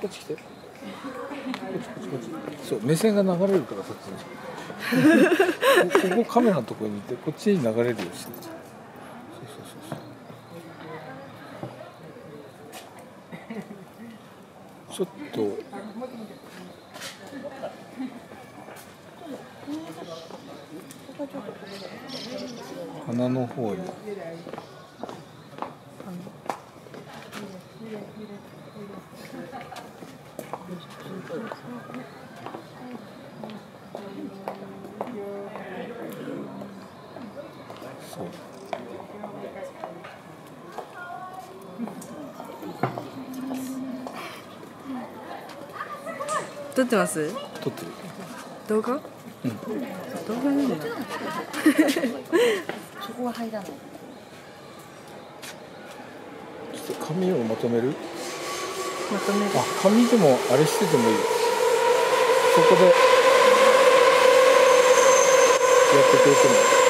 こっち来て。こっち。そう、目線が流れるからそっちに。ここカメラのところにいて、こっちに流れるようにして。そう。ちょっと鼻の方に。そう。 撮ってます？ 撮ってる。 動画？ うん。 動画なんだよ。 そこは入らない。 ちょっと髪をまとめる？ まとめる。 あ、髪でもあれしててもいいよ。そこでやってくれても。